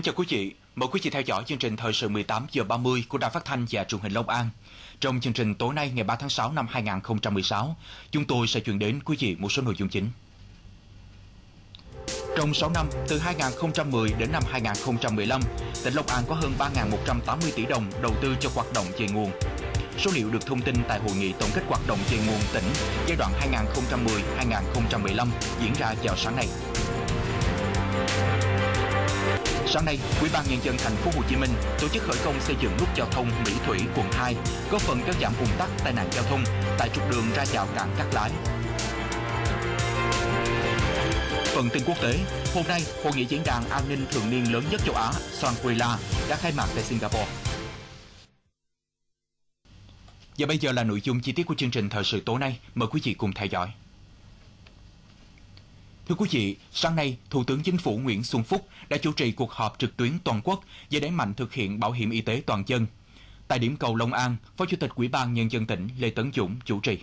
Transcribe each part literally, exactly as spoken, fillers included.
Kính chào quý vị, mời quý vị theo dõi chương trình thời sự mười tám giờ ba mươi của Đài Phát thanh và Truyền hình Long An. Trong chương trình tối nay ngày ba tháng sáu năm hai nghìn không trăm mười sáu, chúng tôi sẽ chuyển đến quý vị một số nội dung chính. Trong sáu năm từ hai nghìn không trăm mười đến năm hai nghìn không trăm mười lăm, tỉnh Long An có hơn ba nghìn một trăm tám mươi tỷ đồng đầu tư cho hoạt động về nguồn. Số liệu được thông tin tại hội nghị tổng kết hoạt động về nguồn tỉnh giai đoạn hai nghìn không trăm mười đến hai nghìn không trăm mười lăm diễn ra vào sáng nay. Sáng nay, Ủy ban Nhân dân thành phố Hồ Chí Minh tổ chức khởi công xây dựng nút giao thông Mỹ Thủy quận hai, góp phần kéo giảm ùn tắc tai nạn giao thông tại trục đường ra vào cảng Cát Lái. Phần tin quốc tế, hôm nay, hội nghị diễn đàn an ninh thường niên lớn nhất châu Á, Shangri-La, đã khai mạc tại Singapore. Và bây giờ là nội dung chi tiết của chương trình thời sự tối nay, mời quý vị cùng theo dõi. Thưa quý vị, sáng nay, Thủ tướng Chính phủ Nguyễn Xuân Phúc đã chủ trì cuộc họp trực tuyến toàn quốc về đẩy mạnh thực hiện bảo hiểm y tế toàn dân. Tại điểm cầu Long An, Phó Chủ tịch Ủy ban Nhân dân tỉnh Lê Tấn Dũng chủ trì.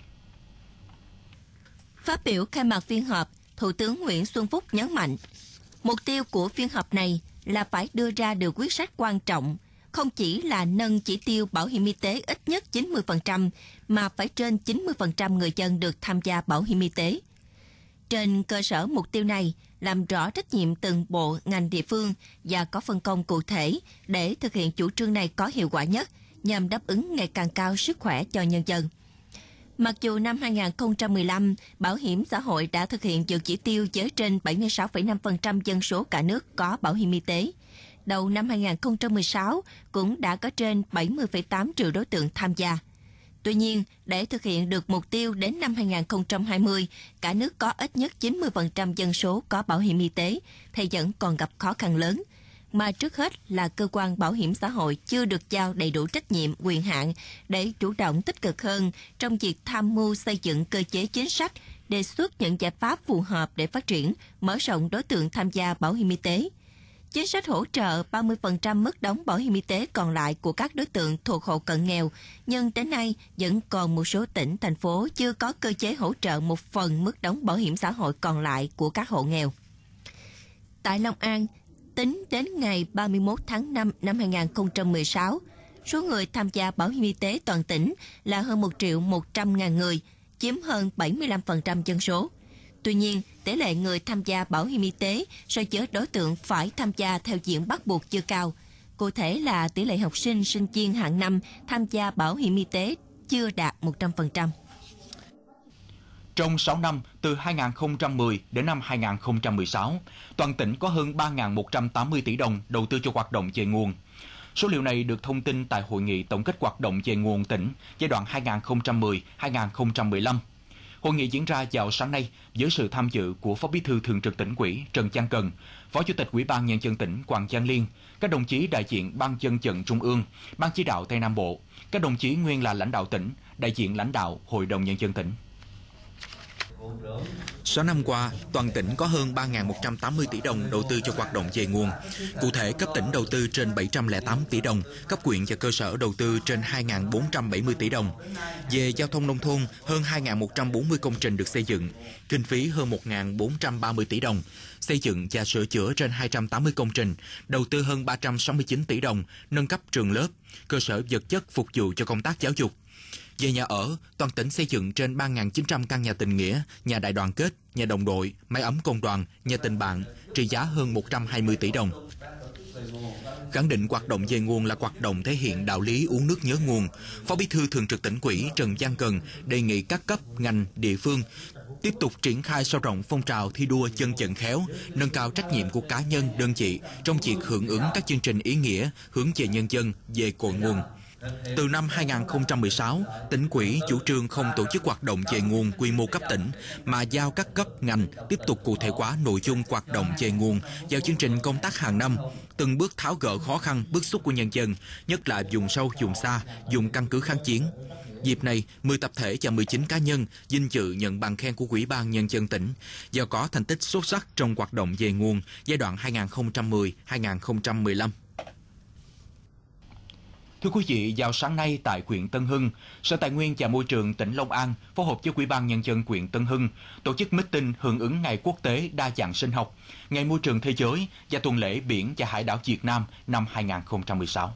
Phát biểu khai mạc phiên họp, Thủ tướng Nguyễn Xuân Phúc nhấn mạnh, mục tiêu của phiên họp này là phải đưa ra được quyết sách quan trọng, không chỉ là nâng chỉ tiêu bảo hiểm y tế ít nhất chín mươi phần trăm, mà phải trên chín mươi phần trăm người dân được tham gia bảo hiểm y tế. Trên cơ sở mục tiêu này, làm rõ trách nhiệm từng bộ, ngành địa phương và có phân công cụ thể để thực hiện chủ trương này có hiệu quả nhất nhằm đáp ứng ngày càng cao sức khỏe cho nhân dân. Mặc dù năm hai nghìn không trăm mười lăm, Bảo hiểm xã hội đã thực hiện vượt chỉ tiêu với trên bảy mươi sáu phẩy năm phần trăm dân số cả nước có bảo hiểm y tế. Đầu năm hai nghìn không trăm mười sáu cũng đã có trên bảy mươi phẩy tám triệu đối tượng tham gia. Tuy nhiên, để thực hiện được mục tiêu đến năm hai nghìn không trăm hai mươi, cả nước có ít nhất chín mươi phần trăm dân số có bảo hiểm y tế, thì vẫn còn gặp khó khăn lớn. Mà trước hết là cơ quan bảo hiểm xã hội chưa được giao đầy đủ trách nhiệm, quyền hạn để chủ động tích cực hơn trong việc tham mưu xây dựng cơ chế chính sách, đề xuất những giải pháp phù hợp để phát triển, mở rộng đối tượng tham gia bảo hiểm y tế. Chính sách hỗ trợ ba mươi phần trăm mức đóng bảo hiểm y tế còn lại của các đối tượng thuộc hộ cận nghèo, nhưng đến nay vẫn còn một số tỉnh, thành phố chưa có cơ chế hỗ trợ một phần mức đóng bảo hiểm xã hội còn lại của các hộ nghèo. Tại Long An, tính đến ngày ba mươi mốt tháng năm năm hai nghìn không trăm mười sáu, số người tham gia bảo hiểm y tế toàn tỉnh là hơn một triệu một trăm ngàn người, chiếm hơn bảy mươi lăm phần trăm dân số. Tuy nhiên, tỷ lệ người tham gia bảo hiểm y tế so với đối tượng phải tham gia theo diện bắt buộc chưa cao. Cụ thể là tỷ lệ học sinh, sinh viên hạng năm tham gia bảo hiểm y tế chưa đạt một trăm phần trăm. Trong sáu năm, từ hai nghìn không trăm mười đến năm hai nghìn không trăm mười sáu, toàn tỉnh có hơn ba nghìn một trăm tám mươi tỷ đồng đầu tư cho hoạt động về nguồn. Số liệu này được thông tin tại hội nghị tổng kết hoạt động về nguồn tỉnh giai đoạn hai nghìn không trăm mười đến hai nghìn không trăm mười lăm. Hội nghị diễn ra vào sáng nay với sự tham dự của Phó Bí thư Thường trực Tỉnh ủy Trần Văn Cần, Phó Chủ tịch Ủy ban Nhân dân tỉnh Hoàng Giang Liên, các đồng chí đại diện Ban Dân vận Trung ương, Ban chỉ đạo Tây Nam Bộ, các đồng chí nguyên là lãnh đạo tỉnh, đại diện lãnh đạo Hội đồng Nhân dân tỉnh. Sáu năm qua, toàn tỉnh có hơn ba nghìn một trăm tám mươi tỷ đồng đầu tư cho hoạt động về nguồn. Cụ thể, cấp tỉnh đầu tư trên bảy trăm lẻ tám tỷ đồng, cấp huyện và cơ sở đầu tư trên hai nghìn bốn trăm bảy mươi tỷ đồng. Về giao thông nông thôn, hơn hai nghìn một trăm bốn mươi công trình được xây dựng, kinh phí hơn một nghìn bốn trăm ba mươi tỷ đồng. Xây dựng và sửa chữa trên hai trăm tám mươi công trình, đầu tư hơn ba trăm sáu mươi chín tỷ đồng, nâng cấp trường lớp, cơ sở vật chất phục vụ cho công tác giáo dục. Về nhà ở, toàn tỉnh xây dựng trên ba nghìn chín trăm căn nhà tình nghĩa, nhà đại đoàn kết, nhà đồng đội, mái ấm công đoàn, nhà tình bạn, trị giá hơn một trăm hai mươi tỷ đồng. Khẳng định hoạt động về nguồn là hoạt động thể hiện đạo lý uống nước nhớ nguồn, Phó Bí thư Thường trực Tỉnh ủy Trần Văn Cần đề nghị các cấp, ngành, địa phương tiếp tục triển khai sâu rộng phong trào thi đua dân vận khéo, nâng cao trách nhiệm của cá nhân, đơn vị trong việc hưởng ứng các chương trình ý nghĩa hướng về nhân dân, về cội nguồn. Từ năm hai nghìn không trăm mười sáu, tỉnh ủy chủ trương không tổ chức hoạt động về nguồn quy mô cấp tỉnh, mà giao các cấp ngành tiếp tục cụ thể hóa nội dung hoạt động về nguồn vào chương trình công tác hàng năm, từng bước tháo gỡ khó khăn bức xúc của nhân dân, nhất là vùng sâu, vùng xa, vùng căn cứ kháng chiến. Dịp này, mười tập thể và mười chín cá nhân vinh dự nhận bằng khen của Ủy ban Nhân dân tỉnh do có thành tích xuất sắc trong hoạt động về nguồn giai đoạn hai nghìn không trăm mười đến hai nghìn không trăm mười lăm. Thưa quý vị, vào sáng nay tại huyện Tân Hưng, Sở Tài nguyên và Môi trường tỉnh Long An phối hợp với Ủy ban Nhân dân huyện Tân Hưng tổ chức meeting hưởng ứng Ngày Quốc tế Đa dạng sinh học, Ngày Môi trường Thế giới và tuần lễ Biển và Hải đảo Việt Nam năm hai không một sáu.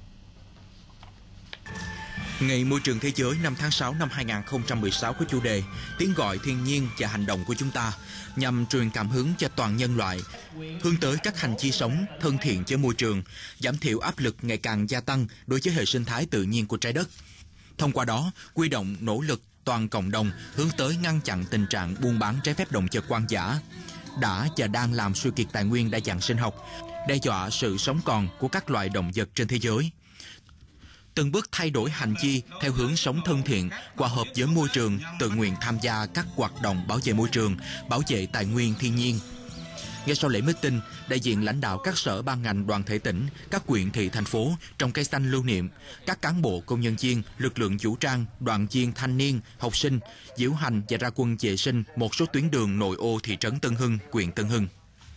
Ngày Môi trường Thế giới năm tháng sáu năm hai không một sáu có chủ đề Tiếng gọi thiên nhiên và hành động của chúng ta, nhằm truyền cảm hứng cho toàn nhân loại, hướng tới các hành vi sống thân thiện với môi trường, giảm thiểu áp lực ngày càng gia tăng đối với hệ sinh thái tự nhiên của trái đất. Thông qua đó, huy động nỗ lực toàn cộng đồng hướng tới ngăn chặn tình trạng buôn bán trái phép động vật hoang dã, đã và đang làm suy kiệt tài nguyên đa dạng sinh học, đe dọa sự sống còn của các loài động vật trên thế giới. Từng bước thay đổi hành vi theo hướng sống thân thiện, hòa hợp với môi trường, tự nguyện tham gia các hoạt động bảo vệ môi trường, bảo vệ tài nguyên thiên nhiên. Ngay sau lễ meeting, đại diện lãnh đạo các sở ban ngành đoàn thể tỉnh, các huyện thị thành phố trồng cây xanh lưu niệm, các cán bộ công nhân viên, lực lượng vũ trang, đoàn viên thanh niên, học sinh diễu hành và ra quân vệ sinh một số tuyến đường nội ô thị trấn Tân Hưng, huyện Tân Hưng.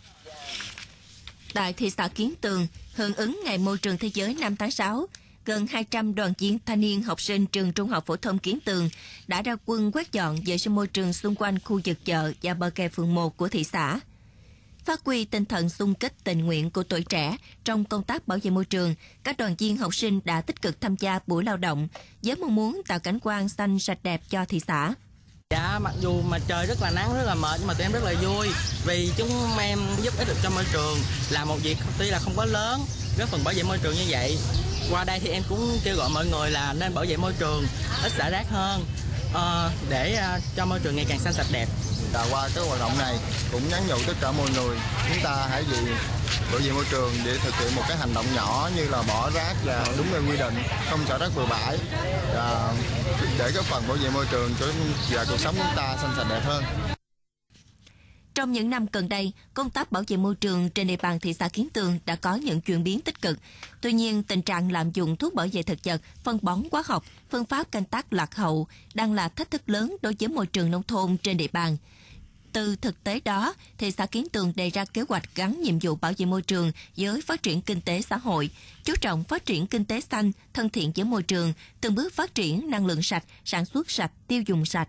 Tại thị xã Kiến Tường, hưởng ứng Ngày Môi trường Thế giới năm tháng sáu, gần hai trăm đoàn viên thanh niên học sinh trường Trung học phổ thông Kiến Tường đã ra quân quét dọn vệ sinh môi trường xung quanh khu vực chợ và bờ kè phường một của thị xã. Phát huy tinh thần xung kích tình nguyện của tuổi trẻ trong công tác bảo vệ môi trường, các đoàn viên học sinh đã tích cực tham gia buổi lao động với mong muốn tạo cảnh quan xanh sạch đẹp cho thị xã. Dạ, mặc dù mà trời rất là nắng, rất là mệt, nhưng mà tụi em rất là vui vì chúng em giúp ích được cho môi trường, làm một việc tuy là không có lớn, góp phần bảo vệ môi trường như vậy. Qua đây thì em cũng kêu gọi mọi người là nên bảo vệ môi trường, ít xả rác hơn, uh, để uh, cho môi trường ngày càng xanh sạch đẹp. Và qua cái hoạt động này cũng nhắn nhủ tất cả mọi người, chúng ta hãy vì bảo vệ môi trường để thực hiện một cái hành động nhỏ như là bỏ rác và đúng nơi quy định, không xả rác bừa bãi, và để góp phần bảo vệ môi trường và cuộc sống chúng ta xanh sạch đẹp hơn. Trong những năm gần đây, công tác bảo vệ môi trường trên địa bàn thị xã Kiến Tường đã có những chuyển biến tích cực. Tuy nhiên, tình trạng lạm dụng thuốc bảo vệ thực vật, phân bón hóa học, phương pháp canh tác lạc hậu đang là thách thức lớn đối với môi trường nông thôn trên địa bàn. Từ thực tế đó, thị xã Kiến Tường đề ra kế hoạch gắn nhiệm vụ bảo vệ môi trường với phát triển kinh tế xã hội, chú trọng phát triển kinh tế xanh, thân thiện với môi trường, từng bước phát triển năng lượng sạch, sản xuất sạch, tiêu dùng sạch.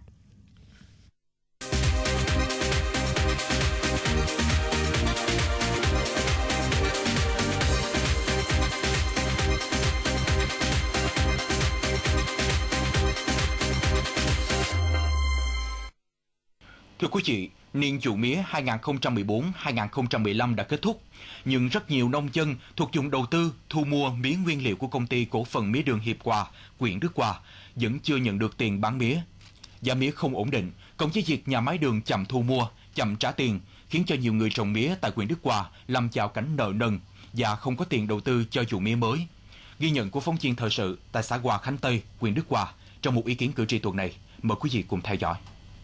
Thưa quý vị, niên vụ mía hai không một bốn hai không một lăm đã kết thúc, nhưng rất nhiều nông dân thuộc vùng đầu tư thu mua mía nguyên liệu của công ty cổ phần mía đường Hiệp Hòa, huyện Đức Hòa vẫn chưa nhận được tiền bán mía. Giá mía không ổn định, cộng với việc nhà máy đường chậm thu mua, chậm trả tiền, khiến cho nhiều người trồng mía tại huyện Đức Hòa lâm vào cảnh nợ nần và không có tiền đầu tư cho vụ mía mới. Ghi nhận của phóng viên thời sự tại xã Hòa Khánh Tây, huyện Đức Hòa trong một ý kiến cử tri tuần này. Mời quý vị cùng theo dõi.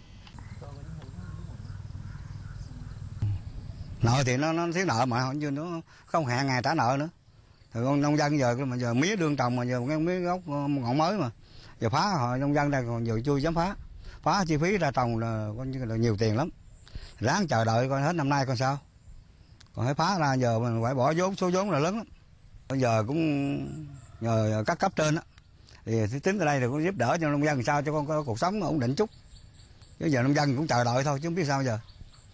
Nợ thì nó nó thiếu nợ mà chứ nó không hẹn ngày trả nợ nữa. Thì con nông dân giờ mà giờ mía đương trồng mà giờ cái mía gốc ngọn mới mà giờ phá họ nông dân đây còn giờ chưa dám phá, phá chi phí ra trồng là coi như là nhiều tiền lắm. Ráng chờ đợi coi hết năm nay coi sao. Còn phải phá ra giờ mình phải bỏ vốn, số vốn là lớn lắm. Bây giờ cũng nhờ các cấp trên á thì tính tới đây thì cũng giúp đỡ cho nông dân sao cho con có cuộc sống ổn định chút. Chứ giờ nông dân cũng chờ đợi thôi chứ không biết sao giờ.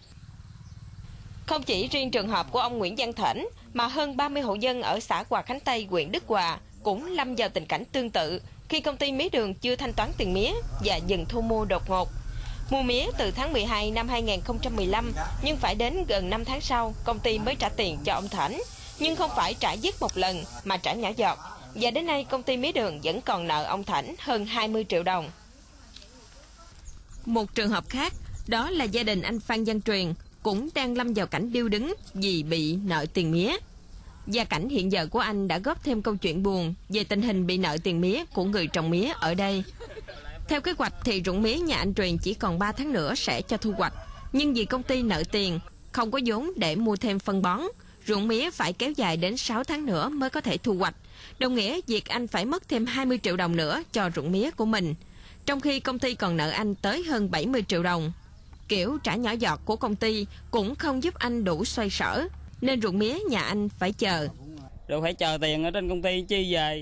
Không chỉ riêng trường hợp của ông Nguyễn Văn Thểnh, mà hơn ba mươi hộ dân ở xã Hòa Khánh Tây, huyện Đức Hòa cũng lâm vào tình cảnh tương tự khi công ty mía đường chưa thanh toán tiền mía và dừng thu mua đột ngột. Mua mía từ tháng mười hai năm hai không một lăm, nhưng phải đến gần năm tháng sau công ty mới trả tiền cho ông Thểnh, nhưng không phải trả dứt một lần mà trả nhỏ giọt. Và đến nay công ty mía đường vẫn còn nợ ông Thểnh hơn hai mươi triệu đồng. Một trường hợp khác, đó là gia đình anh Phan Văn Truyền, cũng đang lâm vào cảnh điêu đứng vì bị nợ tiền mía. Gia cảnh hiện giờ của anh đã góp thêm câu chuyện buồn về tình hình bị nợ tiền mía của người trồng mía ở đây. Theo kế hoạch thì ruộng mía nhà anh Truyền chỉ còn ba tháng nữa sẽ cho thu hoạch, nhưng vì công ty nợ tiền, không có vốn để mua thêm phân bón, ruộng mía phải kéo dài đến sáu tháng nữa mới có thể thu hoạch, đồng nghĩa việc anh phải mất thêm hai mươi triệu đồng nữa cho ruộng mía của mình, trong khi công ty còn nợ anh tới hơn bảy mươi triệu đồng. Kiểu trả nhỏ giọt của công ty cũng không giúp anh đủ xoay sở, nên ruộng mía nhà anh phải chờ. Rồi phải chờ tiền ở trên công ty chi về,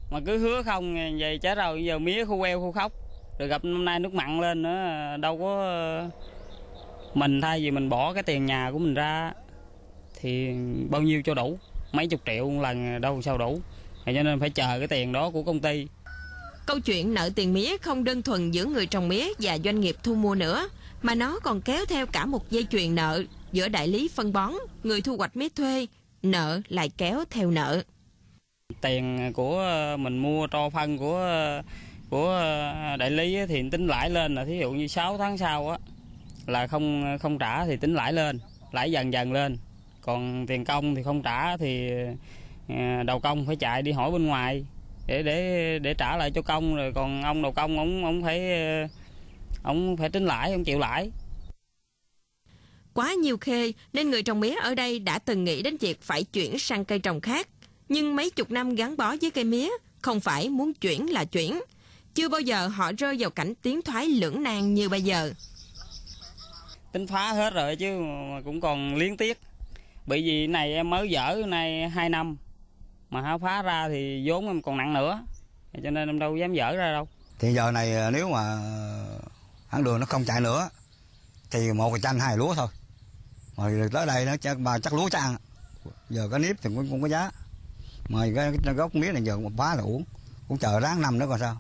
mà cứ hứa không vậy chết rồi, giờ mía khô queo khô khóc, rồi gặp năm nay nước mặn lên nữa, đâu có mình thay vì mình bỏ cái tiền nhà của mình ra thì bao nhiêu cho đủ, mấy chục triệu một lần đâu sao đủ, thì cho nên phải chờ cái tiền đó của công ty. Câu chuyện nợ tiền mía không đơn thuần giữa người trồng mía và doanh nghiệp thu mua nữa, mà nó còn kéo theo cả một dây chuyền nợ giữa đại lý phân bón, người thu hoạch mía thuê, nợ lại kéo theo nợ. Tiền của mình mua tro phân của của đại lý thì tính lãi lên, là thí dụ như sáu tháng sau á là không không trả thì tính lãi lên, lãi dần dần lên. Còn tiền công thì không trả thì đầu công phải chạy đi hỏi bên ngoài để để để trả lại cho công, rồi còn ông đầu công ông ông phải ông phải tính lãi, ông chịu lãi. Quá nhiều khê nên người trồng mía ở đây đã từng nghĩ đến việc phải chuyển sang cây trồng khác. Nhưng mấy chục năm gắn bó với cây mía, không phải muốn chuyển là chuyển. Chưa bao giờ họ rơi vào cảnh tiến thoái lưỡng nan như bây giờ. Tính phá hết rồi chứ mà cũng còn liếng tiếc. Bởi vì này em mới dở này hai năm, mà hả phá ra thì vốn em còn nặng nữa, cho nên em đâu dám dở ra đâu. Thì giờ này nếu mà hãng đường nó không chạy nữa thì một cái chanh hai lúa thôi. Mà tới đây nó chắc, mà chắc lúa chang. Giờ cái nếp thì cũng không có giá. Mà cái, cái gốc mía này giờ mà phá là uổng, cũng chờ ráng năm nữa còn sao.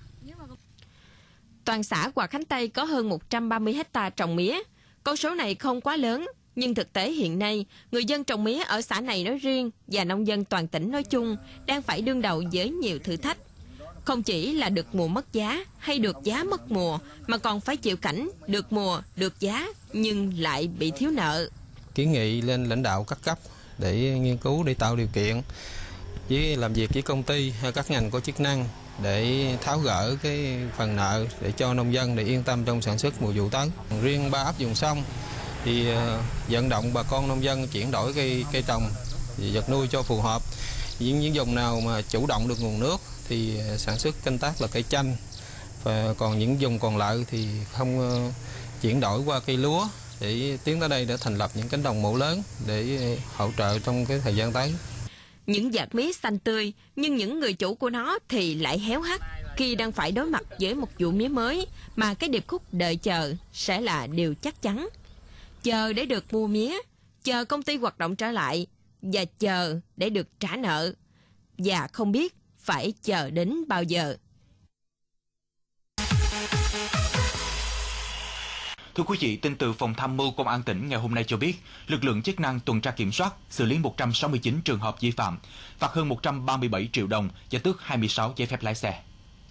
Toàn xã Hòa Khánh Tây có hơn một trăm ba mươi hectare trồng mía. Con số này không quá lớn, nhưng thực tế hiện nay, người dân trồng mía ở xã này nói riêng và nông dân toàn tỉnh nói chung đang phải đương đầu với nhiều thử thách. Không chỉ là được mùa mất giá hay được giá mất mùa, mà còn phải chịu cảnh được mùa, được giá nhưng lại bị thiếu nợ. Kiến nghị lên lãnh đạo các cấp để nghiên cứu, để tạo điều kiện với làm việc với công ty hay các ngành có chức năng để tháo gỡ cái phần nợ để cho nông dân để yên tâm trong sản xuất mùa vụ tới. Riêng ba ấp vùng sông thì vận động bà con nông dân chuyển đổi cây cây trồng, vật nuôi cho phù hợp. Những những vùng nào mà chủ động được nguồn nước thì sản xuất canh tác là cây chanh, và còn những vùng còn lại thì không chuyển đổi qua cây lúa để tiến tới đây để thành lập những cánh đồng mẫu lớn để hỗ trợ trong cái thời gian tới. Những vạt mía xanh tươi, nhưng những người chủ của nó thì lại héo hắt khi đang phải đối mặt với một vụ mía mới mà cái điệp khúc đợi chờ sẽ là điều chắc chắn. Chờ để được mua mía, chờ công ty hoạt động trở lại, và chờ để được trả nợ, và không biết phải chờ đến bao giờ. Thưa quý vị, tin từ Phòng Tham mưu Công an tỉnh ngày hôm nay cho biết, lực lượng chức năng tuần tra kiểm soát, xử lý một trăm sáu mươi chín trường hợp vi phạm, phạt hơn một trăm ba mươi bảy triệu đồng và tước hai mươi sáu giấy phép lái xe.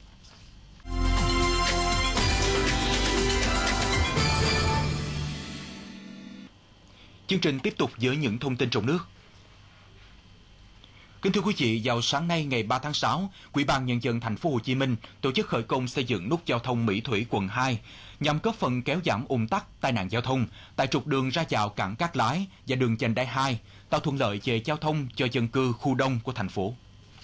Chương trình tiếp tục với những thông tin trong nước. Kính thưa quý vị, vào sáng nay ngày ba tháng sáu, Ủy ban Nhân dân Thành phố Hồ Chí Minh tổ chức khởi công xây dựng nút giao thông Mỹ Thủy quận hai nhằm góp phần kéo giảm ùn tắc, tai nạn giao thông tại trục đường ra vào cảng Cát Lái và đường vành đai hai, tạo thuận lợi về giao thông cho dân cư khu đông của thành phố.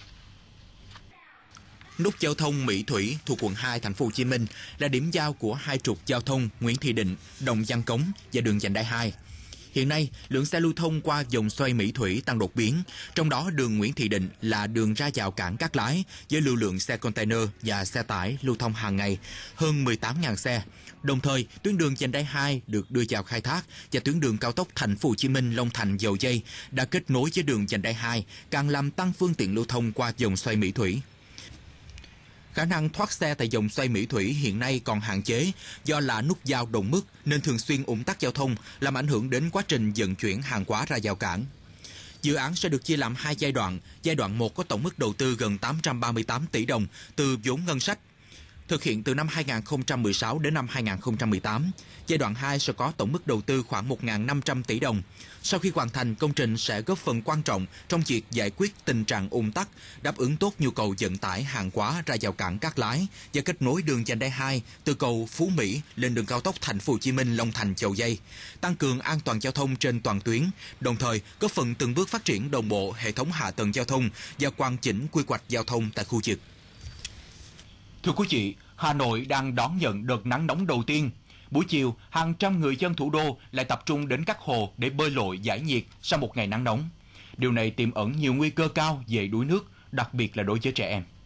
Nút giao thông Mỹ Thủy thuộc quận hai thành phố Hồ Chí Minh là điểm giao của hai trục giao thông Nguyễn Thị Định, Đồng Văn Cống và đường vành đai hai. Hiện nay, lượng xe lưu thông qua vòng xoay Mỹ Thủy tăng đột biến, trong đó đường Nguyễn Thị Định là đường ra vào cảng Cát Lái với lưu lượng xe container và xe tải lưu thông hàng ngày hơn mười tám nghìn xe. Đồng thời, tuyến đường vành đai hai được đưa vào khai thác và tuyến đường cao tốc Thành phố Hồ Chí Minh Long Thành Dầu Giây đã kết nối với đường vành đai hai, càng làm tăng phương tiện lưu thông qua vòng xoay Mỹ Thủy. Khả năng thoát xe tại vòng xoay Mỹ Thủy hiện nay còn hạn chế do là nút giao đồng mức nên thường xuyên ùn tắc giao thông, làm ảnh hưởng đến quá trình vận chuyển hàng hóa ra vào cảng. Dự án sẽ được chia làm hai giai đoạn. Giai đoạn một có tổng mức đầu tư gần tám trăm ba mươi tám tỷ đồng từ vốn ngân sách, thực hiện từ năm hai nghìn không trăm mười sáu đến năm hai nghìn không trăm mười tám. Giai đoạn hai sẽ có tổng mức đầu tư khoảng một nghìn năm trăm tỷ đồng. Sau khi hoàn thành, công trình sẽ góp phần quan trọng trong việc giải quyết tình trạng ùn tắc, đáp ứng tốt nhu cầu vận tải hàng hóa ra vào cảng Cát Lái và kết nối đường vành đai hai từ cầu Phú Mỹ lên đường cao tốc Thành phố Hồ Chí Minh Long Thành Dầu Giây, tăng cường an toàn giao thông trên toàn tuyến, đồng thời góp phần từng bước phát triển đồng bộ hệ thống hạ tầng giao thông và hoàn chỉnh quy hoạch giao thông tại khu vực. Thưa quý vị, Hà Nội đang đón nhận đợt nắng nóng đầu tiên. Buổi chiều, hàng trăm người dân thủ đô lại tập trung đến các hồ để bơi lội giải nhiệt sau một ngày nắng nóng. Điều này tiềm ẩn nhiều nguy cơ cao về đuối nước, đặc biệt là đối với trẻ em.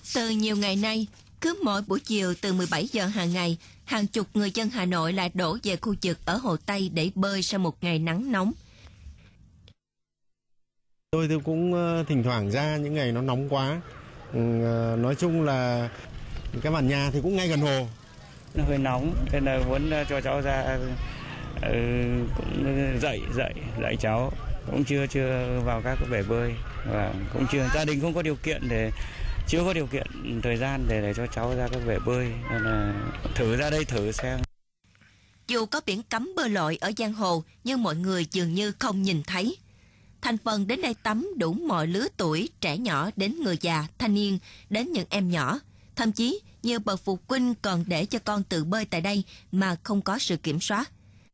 Từ nhiều ngày nay, cứ mỗi buổi chiều từ mười bảy giờ hàng ngày, hàng chục người dân Hà Nội lại đổ về khu vực ở Hồ Tây để bơi sau một ngày nắng nóng. Tôi thì cũng thỉnh thoảng ra những ngày nó nóng quá. Nói chung là cái bản nhà thì cũng ngay gần hồ. Nó hơi nóng, nên là muốn cho cháu ra ừ, cũng dạy dạy dạy cháu, cũng chưa chưa vào các bể bơi và cũng chưa gia đình không có điều kiện để chưa có điều kiện thời gian để để cho cháu ra các bể bơi, nên là thử ra đây thử xem. Dù có biển cấm bơi lội ở giang hồ, nhưng mọi người dường như không nhìn thấy. Thành phần đến đây tắm đủ mọi lứa tuổi, trẻ nhỏ đến người già, thanh niên, đến những em nhỏ. Thậm chí, nhiều bậc phụ huynh còn để cho con tự bơi tại đây mà không có sự kiểm soát.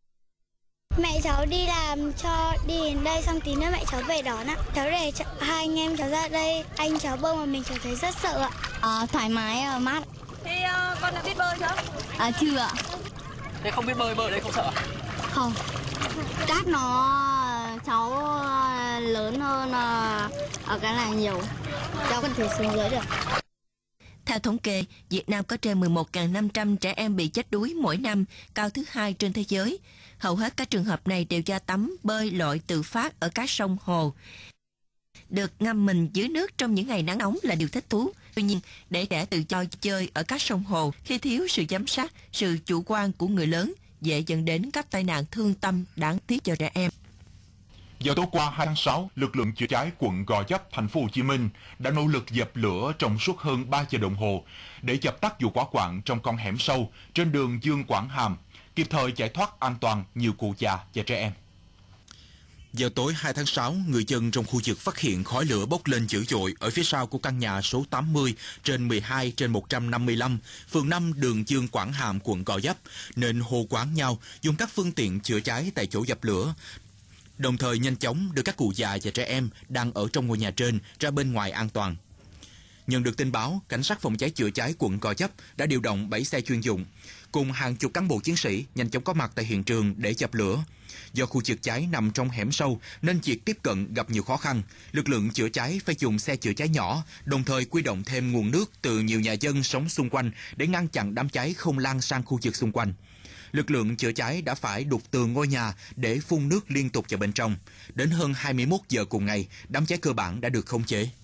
Mẹ cháu đi làm cho đi đến đây xong tí nữa mẹ cháu về đón ạ. Cháu để hai anh em cháu ra đây, anh cháu bơi mà mình cháu thấy rất sợ ạ. À, thoải mái, mát. Thì uh, con đã biết bơi chưa? À, chưa ạ. Thế không biết bơi, bơi đây không sợ à? Không. Cát nó cháu lớn hơn ở cái này nhiều. Cháu có thể xuống dưới được. Theo thống kê, Việt Nam có trên mười một nghìn năm trăm trẻ em bị chết đuối mỗi năm, cao thứ hai trên thế giới. Hầu hết các trường hợp này đều do tắm, bơi, lội tự phát ở các sông hồ. Được ngâm mình dưới nước trong những ngày nắng nóng là điều thích thú. Tuy nhiên, để trẻ tự do chơi ở các sông hồ khi thiếu sự giám sát, sự chủ quan của người lớn, dễ dẫn đến các tai nạn thương tâm đáng tiếc cho trẻ em. Vào tối qua hai tháng sáu, lực lượng chữa cháy quận Gò Vấp, thành phố Hồ Chí Minh đã nỗ lực dập lửa trong suốt hơn ba giờ đồng hồ để dập tắt vụ hỏa hoạn trong con hẻm sâu trên đường Dương Quảng Hàm, kịp thời giải thoát an toàn nhiều cụ già và trẻ em. Vào tối hai tháng sáu, người dân trong khu vực phát hiện khói lửa bốc lên dữ dội ở phía sau của căn nhà số tám mươi trên mười hai trên một trăm năm mươi lăm, phường năm, đường Dương Quảng Hàm, quận Gò Vấp, nên hô quán nhau dùng các phương tiện chữa cháy tại chỗ dập lửa, đồng thời nhanh chóng đưa các cụ già và trẻ em đang ở trong ngôi nhà trên ra bên ngoài an toàn. Nhận được tin báo, cảnh sát phòng cháy chữa cháy quận Gò Vấp đã điều động bảy xe chuyên dụng cùng hàng chục cán bộ chiến sĩ nhanh chóng có mặt tại hiện trường để dập lửa. Do khu vực cháy nằm trong hẻm sâu nên việc tiếp cận gặp nhiều khó khăn. Lực lượng chữa cháy phải dùng xe chữa cháy nhỏ, đồng thời huy động thêm nguồn nước từ nhiều nhà dân sống xung quanh để ngăn chặn đám cháy không lan sang khu vực xung quanh. Lực lượng chữa cháy đã phải đục tường ngôi nhà để phun nước liên tục vào bên trong. Đến hơn hai mươi mốt giờ cùng ngày, đám cháy cơ bản đã được khống chế.